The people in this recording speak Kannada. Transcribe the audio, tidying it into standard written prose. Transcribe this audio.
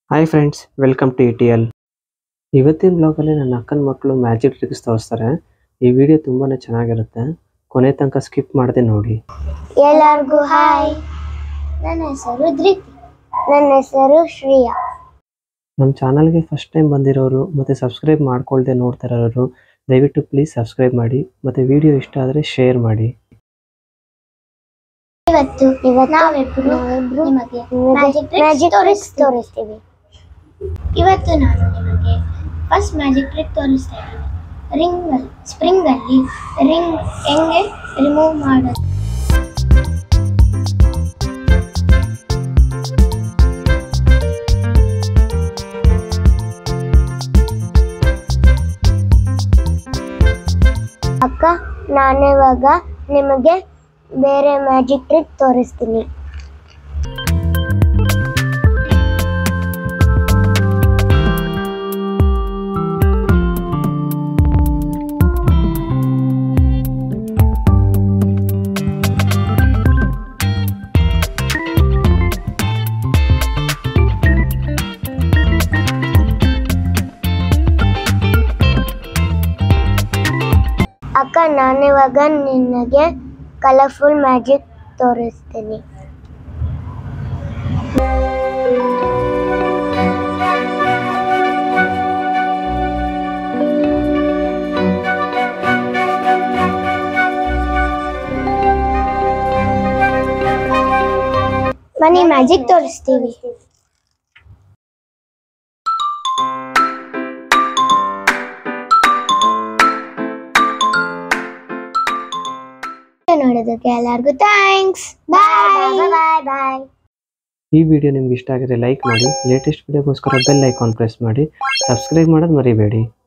Hi friends, welcome to ETL. ಇವತ್ತಿನ ಬ್ಲಾಗ್ ಅಲ್ಲಿ ನನ್ನ ಅಕ್ಕನ ಮಕ್ಕಳು ಮ್ಯಾಜಿಕ್ ಟ್ರಿಕ್ಸ್ ತೋರಿಸ್ತಾರೆ. ಈ ವಿಡಿಯೋ ತುಂಬಾನೇ ಚೆನ್ನಾಗಿರುತ್ತೆ. ಕೊನೆ ತನಕ ಸ್ಕಿಪ್ ಮಾಡದೆ ನೋಡಿ. ಎಲ್ಲರಿಗೂ ಹಾಯ್. ನನ್ನ ಹೆಸರು ಧೃತಿ. ನನ್ನ ಹೆಸರು ಶ್ರೇಯಾ. ನಮ್ಮ ಚಾನೆಲ್ ಗೆ ಫಸ್ಟ್ ಟೈಮ್ ಬಂದಿರೋರು ಮತ್ತೆ ಸಬ್ಸ್ಕ್ರೈಬ್ ಮಾಡ್ಕೊಳ್ಳದೆ ನೋಡ್ತಾ ಇರೋರು ದಯವಿಟ್ಟು ಪ್ಲೀಸ್ ಸಬ್ಸ್ಕ್ರೈಬ್ ಮಾಡಿ ಮತ್ತೆ ವಿಡಿಯೋ ಇಷ್ಟ ಆದರೆ ಶೇರ್ ಮಾಡಿ. ಇವತ್ತು ನಾವಿಬ್ರು ನಿಮಗೆ ಮ್ಯಾಜಿಕ್ ಟ್ರಿಕ್ಸ್ ತೋರಿಸ್ತೀವಿ. ಇವತ್ತು ನಾನು ನಿಮಗೆ ಫಸ್ಟ್ ಮ್ಯಾಜಿಕ್ ಟ್ರಿಕ್ ತೋರಿಸ್ತಾ ಇದ್ದೀನಿ. ಸ್ಪ್ರಿಂಗ್ ಅಲ್ಲಿ ರಿಂಗ್ ಹೆಂಗೆ ರಿಮೂವ್ ಮಾಡೋದು. ಅಕ್ಕ, ನಾನಿವಾಗ ನಿಮಗೆ ಬೇರೆ ಮ್ಯಾಜಿಕ್ ಟ್ರಿಕ್ ತೋರಿಸ್ತೀನಿ. ಅಕ್ಕ, ನಾನಿವಾಗ ನಿನಗೆ ಕಲರ್ಫುಲ್ ಮ್ಯಾಜಿಕ್ ತೋರಿಸ್ತೀನಿ. ಬನ್ನಿ ಮ್ಯಾಜಿಕ್ ತೋರಿಸ್ತೀವಿ. ನೋಡೋದಕ್ಕೆ ಎಲ್ಲರಿಗೂ ಥ್ಯಾಂಕ್ಸ್. ಬಾಯ್. ಈ ವಿಡಿಯೋ ನಿಮ್ಗೆ ಇಷ್ಟ ಆಗಿದ್ರೆ ಲೈಕ್ ಮಾಡಿ, ಲೇಟೆಸ್ಟ್ ವಿಡಿಯೋಗೋಸ್ಕರ ಬೆಲ್ ಐಕಾನ್ ಪ್ರೆಸ್ ಮಾಡಿ, ಸಬ್ಸ್ಕ್ರೈಬ್ ಮಾಡೋದು ಮರಿಬೇಡಿ.